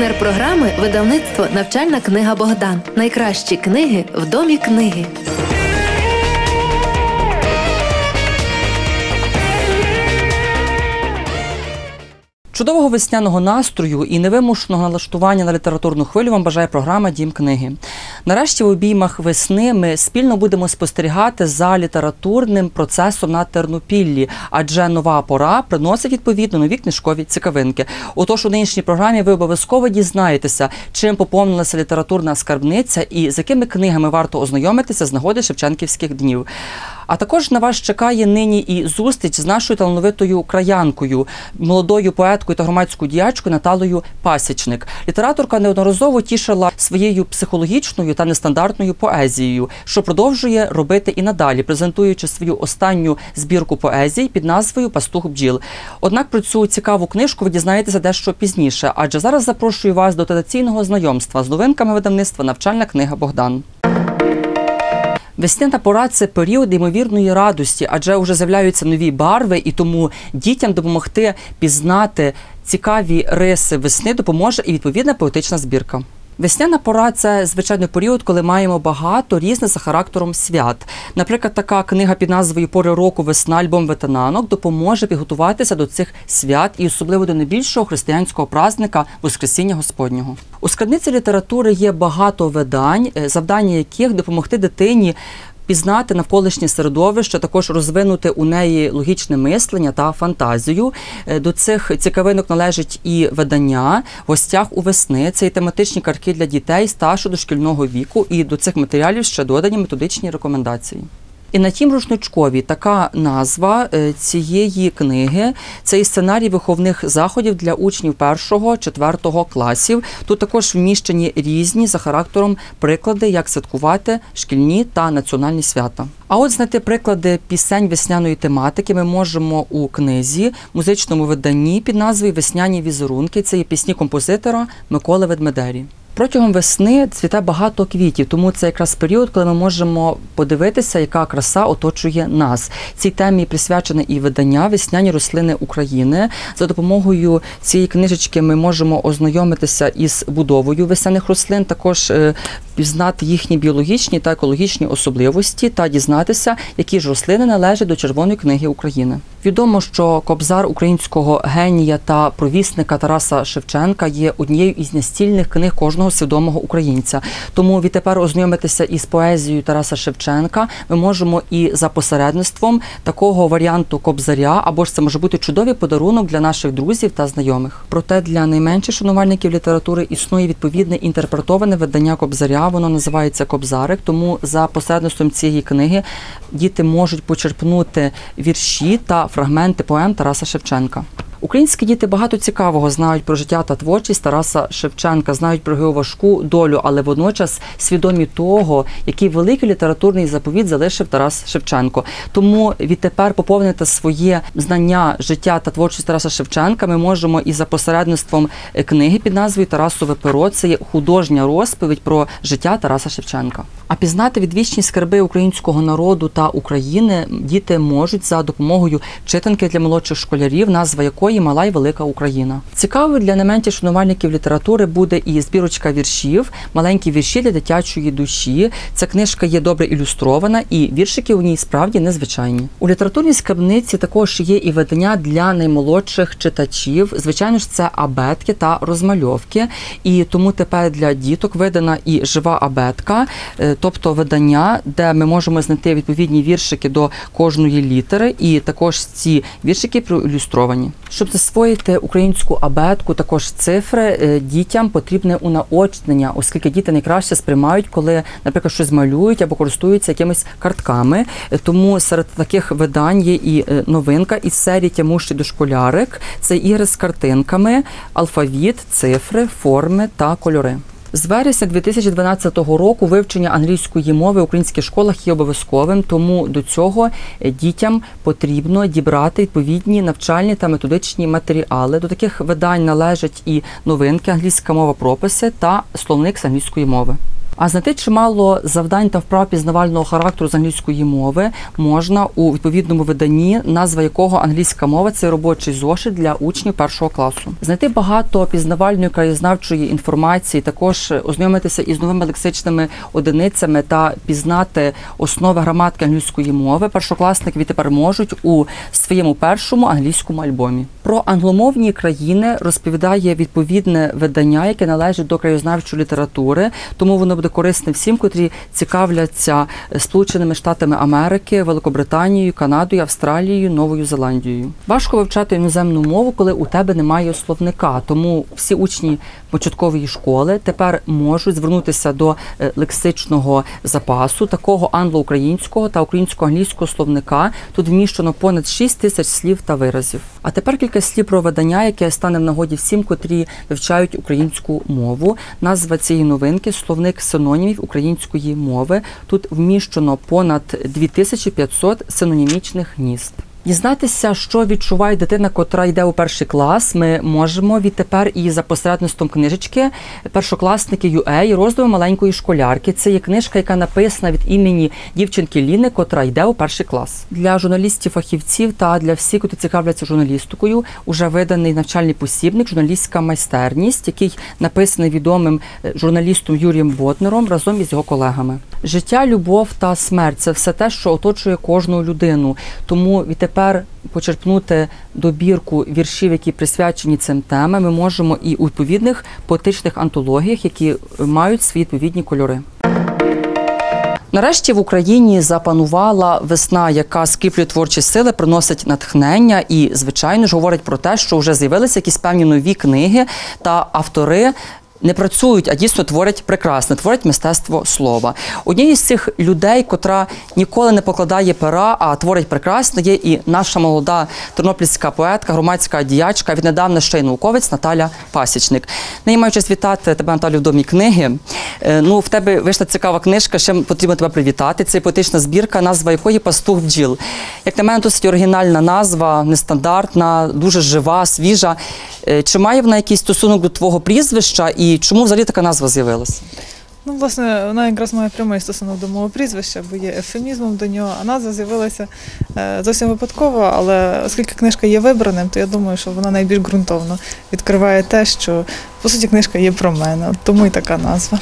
Партнер програми – видавництво «Навчальна книга Богдан». Найкращі книги в домі книги. Чудового весняного настрою і невимушеного налаштування на літературну хвилю вам бажає програма «Дім книги». Нарешті в обіймах весни ми спільно будемо спостерігати за літературним процесом на Тернопіллі, адже нова пора приносить відповідно нові книжкові цікавинки. Отож, у нинішній програмі ви обов'язково дізнаєтеся, чим поповнилася літературна скарбниця і з якими книгами варто ознайомитися з нагоди Шевченківських днів. А також на вас чекає нині і зустріч з нашою талановитою краянкою, молодою поеткою та громадською діячкою Наталею Пасічник. Літераторка неодноразово тішила своєю психологічною та нестандартною поезією, що продовжує робити і надалі, презентуючи свою останню збірку поезій під назвою «Пастух бджіл». Однак про цю цікаву книжку ви дізнаєтеся дещо пізніше, адже зараз запрошую вас до традиційного знайомства з новинками видавництва «Навчальна книга Богдан». Весняна пора – це період неймовірної радості, адже вже з'являються нові барви, і тому дітям допомогти пізнати цікаві риси весни допоможе і відповідна поетична збірка. Весняна пора – це, звичайно, період, коли маємо багато різних за характером свят. Наприклад, така книга під назвою «Пори року. Весна. Альбом ветенанок» допоможе підготуватися до цих свят і особливо до найбільшого християнського праздника – Воскресіння Господнього. У скарбниці літератури є багато видань, завдання яких допомогти дитині пізнати навколишнє середовище, також розвинути у неї логічне мислення та фантазію. До цих цікавинок належить і видання «В гостях у весни». Це і тематичні картки для дітей старшого дошкільного віку, і до цих матеріалів ще додані методичні рекомендації. І на тім рушничкові така назва цієї книги – це і сценарій виховних заходів для учнів 1-4 класів. Тут також вміщені різні за характером приклади, як святкувати шкільні та національні свята. А от знайти приклади пісень весняної тематики ми можемо у книзі, музичному виданні під назвою «Весняні візерунки». Це є пісні композитора Миколи Ведмедері. Протягом весни цвіте багато квітів, тому це якраз період, коли ми можемо подивитися, яка краса оточує нас. Цій темі присвячене і видання «Весняні рослини України». За допомогою цієї книжечки ми можемо ознайомитися із будовою весняних рослин, також пізнати їхні біологічні та екологічні особливості та дізнатися, які ж рослини належать до Червоної книги України. Відомо, що кобзар українського генія та провісника Тараса Шевченка є однією із настільних книг кожного свідомого українця. Тому відтепер ознайомитися із поезією Тараса Шевченка ми можемо і за посередництвом такого варіанту кобзаря, або ж це може бути чудовий подарунок для наших друзів та знайомих. Проте для найменших шанувальників літератури існує відповідне інтерпретоване видання кобзаря, воно називається «Кобзарик», тому за посередництвом цієї книги діти можуть почерпнути вірші та фрагменти поем Тараса Шевченка. Українські діти багато цікавого знають про життя та творчість Тараса Шевченка, знають про його важку долю, але водночас свідомі того, який великий літературний заповіт залишив Тарас Шевченко. Тому відтепер поповнити своє знання життя та творчість Тараса Шевченка ми можемо і за посередництвом книги під назвою «Тарасове перо». Це є художня розповідь про життя Тараса Шевченка. А пізнати відвічні скарби українського народу та України діти можуть за допомогою читанки для молодших школярів, назва якої «Мала й велика Україна». Цікавою для не менших шанувальників літератури буде і збірочка віршів «Маленькі вірші для дитячої душі». Ця книжка є добре ілюстрована, і віршики у ній справді незвичайні. У літературній скарбниці також є і видання для наймолодших читачів. Звичайно ж, це абетки та розмальовки. І тому тепер для діток видана і жива абетка, тобто видання, де ми можемо знайти відповідні віршики до кожної літери, і також ці віршики проілюстровані. Щоб засвоїти українську абетку, також цифри, дітям потрібне унаочнення, оскільки діти найкраще сприймають, коли, наприклад, щось малюють або користуються якимись картками. Тому серед таких видань є і новинка із серії «Тямущий дошколярик». Це ігри з картинками, алфавіт, цифри, форми та кольори. З вересня 2012 року вивчення англійської мови в українських школах є обов'язковим, тому до цього дітям потрібно дібрати відповідні навчальні та методичні матеріали. До таких видань належать і новинки «Англійська мова. Прописи» та словник з англійської мови. А знайти чимало завдань та вправ пізнавального характеру з англійської мови можна у відповідному виданні, назва якого «Англійська мова» – це робочий зошит для учнів 1 класу. Знайти багато пізнавальної краєзнавчої інформації, також ознайомитися із новими лексичними одиницями та пізнати основи граматики англійської мови першокласники відтепер можуть у своєму першому англійському альбомі. Про англомовні країни розповідає відповідне видання, яке належить до краєзнавчої літератури, тому воно буде корисне всім, котрі цікавляться Сполученими Штатами Америки, Великобританією, Канадою, Австралією, Новою Зеландією. Важко вивчати іноземну мову, коли у тебе немає словника, тому всі учні початкової школи тепер можуть звернутися до лексичного запасу, такого англо-українського та українсько-англійського словника. Тут вміщено понад 6 тисяч слів та виразів. А тепер кілька слів про видання, яке стане в нагоді всім, котрі вивчають українську мову. Назва цієї новинки – словник синонімів української мови. Тут вміщено понад 2500 синонімічних гнізд. Дізнатися, що відчуває дитина, котра йде у 1 клас, ми можемо відтепер і за посередництвом книжечки «Першокласники UA» розділу маленької школярки. Це є книжка, яка написана від імені дівчинки Ліни, котра йде у 1 клас. Для журналістів-фахівців та для всіх, хто цікавляться журналістикою, уже виданий навчальний посібник «Журналістська майстерність», який написаний відомим журналістом Юрієм Ботнером разом із його колегами. Життя, любов та смерть – це все те, що оточує кожну людину. Тому відтепер почерпнути добірку віршів, які присвячені цим темам, ми можемо і у відповідних поетичних антологіях, які мають свої відповідні кольори. Нарешті в Україні запанувала весна, яка скріплює творчі сили, приносить натхнення і, звичайно ж, говорить про те, що вже з'явилися якісь певні нові книги та автори не працюють, а дійсно творять прекрасне, творять мистецтво слова. Однією з цих людей, котра ніколи не покладає пера, а творить прекрасне, є і наша молода тернопільська поетка, громадська діячка, віднедавна ще й науковець Наталя Пасічник. Неї маю честь вітати тебе, Наталю, в Домі книги. В тебе вийшла цікава книжка, ще потрібно тебе привітати. Це поетична збірка, назва якої «Пастух бджіл». Як на мене, досить оригінальна назва, нестандартна, дуже жива, свіжа. Чи має вона якийсь стосунок до твого прізвища і чому взагалі така назва з'явилася? Ну, власне, вона якраз має прямий стосунок до мого прізвища, бо є ефемізмом до нього, а назва з'явилася зовсім випадково, але оскільки книжка є вибраним, то я думаю, що вона найбільш ґрунтовно відкриває те, що, по суті, книжка є про мене, тому і така назва.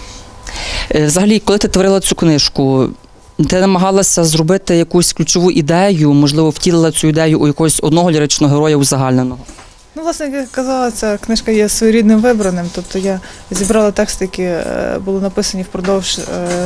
Взагалі, коли ти творила цю книжку, ти намагалася зробити якусь ключову ідею, можливо, втілила цю ідею у якогось одного ліричного героя узагальненого? Ну, власне, як я казала, ця книжка є своєрідним вибраним, тобто я зібрала тексти, які були написані впродовж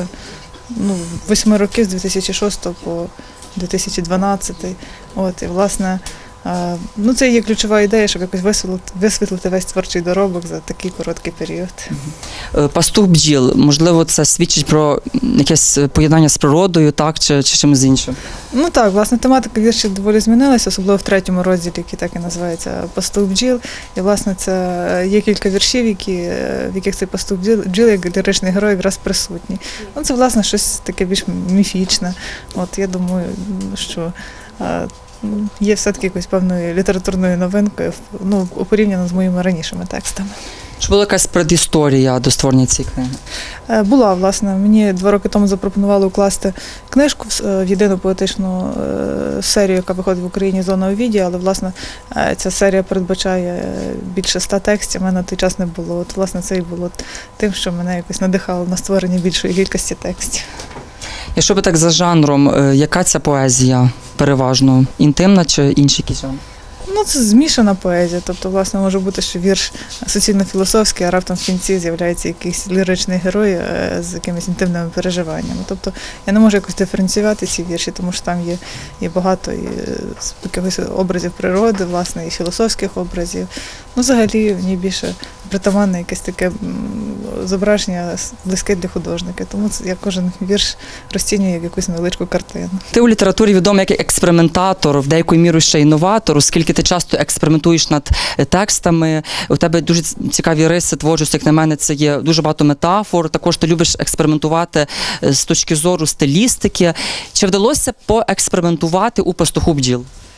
8 років, з 2006 по 2012. І, власне, це є ключова ідея, щоб якось висвітлити весь творчий доробок за такий короткий період. «Пастух бджіл», можливо, це свідчить про якесь поєднання з природою, так, чи чимось іншим? Ну так, власне, тематика віршів доволі змінилася, особливо в 3-му розділі, який так і називається «Пастух бджіл». І, власне, це є кілька віршів, в яких цей пастух бджіл, як ліричний герой, якраз присутній. Це, власне, щось таке більш міфічне. Я думаю, що є все-таки якоюсь певною літературною новинкою, порівняно з моїми ранішими текстами. Чи була якась предісторія до створення цієї книги? Була, власне. Мені 2 роки тому запропонували укласти книжку в єдину поетичну серію, яка виходить в Україні «Зона Овідія», але, власне, ця серія передбачає більше 100 текстів, в мене на той час не було. Власне, це і було тим, що мене якось надихало на створення більшої кількості текстів. Якщо би так за жанром, яка ця поезія переважно? Інтимна чи інші якісь жанри? Це змішана поезія, тобто, власне, може бути, що вірш суцільно-філософський, а раптом в кінці з'являється якийсь ліричний герой з якимись інтимними переживаннями. Тобто я не можу якось диференціювати ці вірші, тому що там є багато якихось образів природи, власне, і філософських образів. Взагалі в ній більше притаманне якесь таке зображення близьке для художника, тому я кожен вірш розцінюю як якусь невеличку картину. Ти у літературі відомий як експериментатор, в деякою мірою ще й новатор, оскільки ти часто експериментуєш над текстами, у тебе дуже цікаві риси творчості, як на мене, це є дуже багато метафор, також ти любиш експериментувати з точки зору стилістики. Чи вдалося поекспериментувати у «Пастуху бджіл»?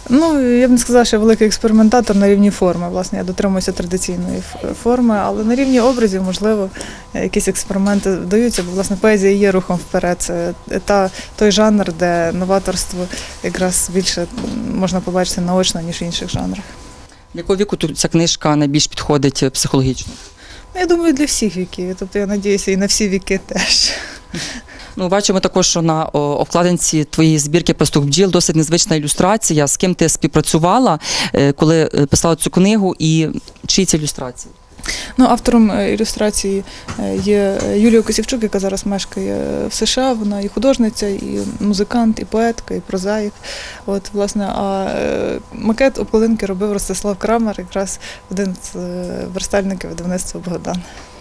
Ну, я б не сказала, що я великий експериментатор на рівні форми. Власне, я дотримуюся традиційної форми, але на рівні образів, можливо, якісь експерименти вдаються, бо, власне, поезія є рухом вперед. Це той жанр, де новаторство якраз більше можна побачити наочно, ніж в інших жанрах. Якого віку тут ця книжка найбільш підходить психологічно? Ну, я думаю, для всіх віків. Тобто, я сподіваюся, і на всі віки теж. Ну, бачимо також, що на обкладинці твоєї збірки «Пастух бджіл» досить незвична ілюстрація. З ким ти співпрацювала, коли писала цю книгу, і чиї це ілюстрації? Ну, автором ілюстрації є Юлія Косівчук, яка зараз мешкає в США. Вона і художниця, і музикант, і поетка, і прозаїк. От, власне, а макет обкладинки робив Ростислав Крамер, якраз один з верстальників видавництва «Богдан».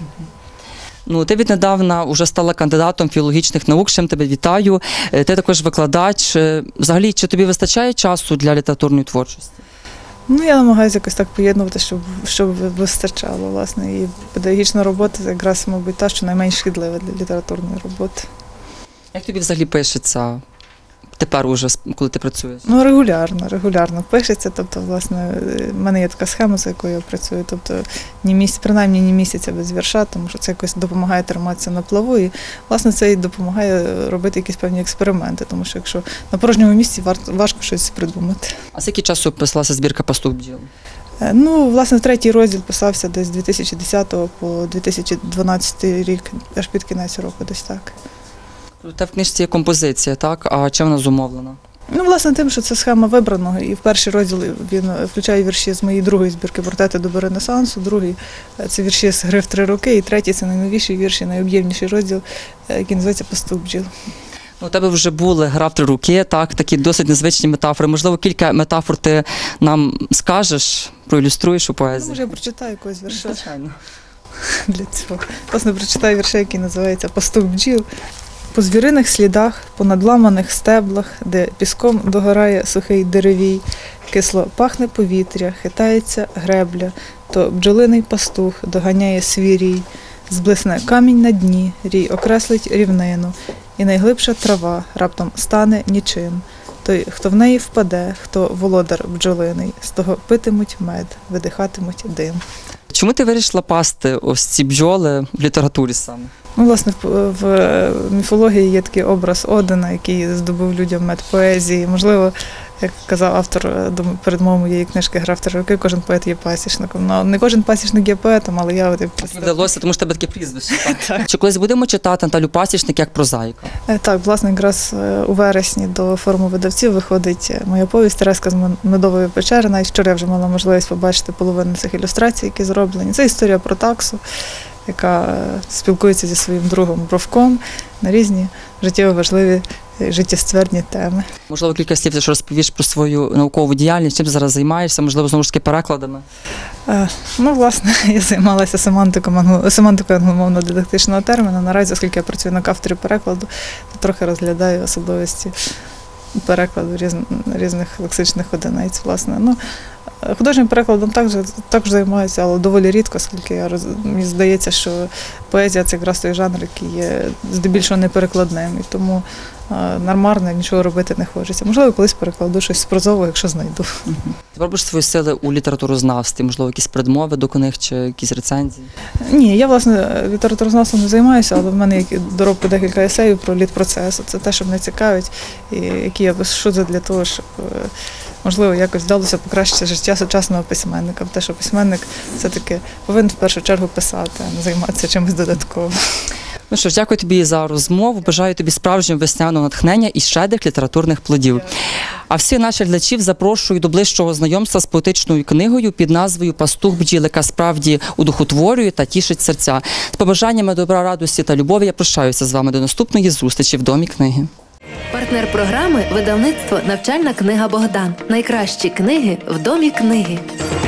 Ну, ти віднедавна вже стала кандидатом філологічних наук, з чим тебе вітаю. Ти також викладач. Взагалі, чи тобі вистачає часу для літературної творчості? Ну, я намагаюся якось так поєднувати, щоб вистачало, власне. І педагогічна робота – це якраз, мабуть, та, що найменш шкідлива для літературної роботи. Як тобі взагалі пишеться тепер уже, коли ти працюєш? Ну, регулярно пишеться. Тобто, власне, в мене є така схема, за якою я працюю. Тобто, принаймні ні місяця без вірша, тому що це якось допомагає триматися на плаву. І, власне, це і допомагає робити якісь певні експерименти. Тому що, якщо на порожньому місці, важко щось придумати. А скільки часу писалася збірка «Пастух бджіл»? Ну, власне, третій розділ писався десь з 2010 по 2012 рік, аж під кінець року, десь так. Та в книжці є композиція, так? А чим вона зумовлена? Ну, власне, тим, що це схема вибраного, і в перший розділ він включає вірші з моєї другої збірки «Портрети доби Ренесансу», другий – це вірші з «Гри в 3 роки», і третій – це найновіший вірш, і найоб'ємніший розділ, який називається «Пастух бджіл». У тебе вже були «Гра в 3 роки», так, такі досить незвичні метафори. Можливо, кілька метафор ти нам скажеш, проілюструєш у Ну, поезії? може, я прочитаю якогось вірша Звичайно. для цього. Власне, прочитаю вірша, який називається «Пастух бджіл». По звіриних слідах, по надламаних стеблах, де піском догорає сухий деревій, кисло пахне повітря, хитається гребля, то бджолиний пастух доганяє свій рій, зблисне камінь на дні, рій окреслить рівнину, і найглибша трава раптом стане нічим. Той, хто в неї впаде, хто володар бджолиний, з того питимуть мед, видихатимуть дим. Чому ти вирішила пасти ось ці бджоли в літературі саме? Ну, власне, в міфології є такий образ Одина, який здобув людям мед поезії. Можливо, як казав автор передмови моєї книжки «Гра в 3 роки», кожен поет є пасічником. Ну, не кожен пасічник є поетом, але я Тобі вдалося, тому що тебе таке прізвище. Так? Чи колись будемо читати Наталю Пасічник як прозаїка? Так, власне, якраз у вересні до форуму видавців виходить моя повість «Тереска з Медової печери». Навіть вчора я вже мала можливість побачити половину цих ілюстрацій, які зроблені. Це історія про таксу, яка спілкується зі своїм другом Бровком на різні життєво важливі життєствердні теми. Можливо, кілька слів ти ж розповіш про свою наукову діяльність, чим ти зараз займаєшся, можливо, знову ж таки перекладами? Ну, власне, я займалася семантикою англомовно-дидактичного терміну. Наразі, оскільки я працюю на кафедрі перекладу, то трохи розглядаю особливості перекладу різних лексичних одиниць. Власне. Ну, художнім перекладом також займаюся, але доволі рідко, оскільки мені здається, що поезія – це якраз той жанр, який є здебільшого неперекладним. І тому нормально нічого робити не хочеться. Можливо, колись перекладу щось з прозового, якщо знайду. Ти пробуєш свої сили у літературознавстві, можливо, якісь предмови до книг чи якісь рецензії? Ні, я, власне, літературознавством не займаюся, але в мене є доробку декілька есеїв про літпроцес. Це те, що мене цікавить, і які я пишу для того, щоб, можливо, якось вдалося покращити життя сучасного письменника. Те, що письменник все-таки повинен в першу чергу писати, а не займатися чимось додатковим. Ну що ж, дякую тобі за розмову. Бажаю тобі справжнього весняного натхнення і щедрих літературних плодів. А всіх наших глядачів запрошую до ближчого знайомства з поетичною книгою під назвою «Пастух бджіл», яка справді удухотворює та тішить серця. З побажаннями добра, радості та любові я прощаюся з вами до наступної зустрічі в Домі книги. Партнер програми – видавництво «Навчальна книга Богдан». Найкращі книги в Домі книги.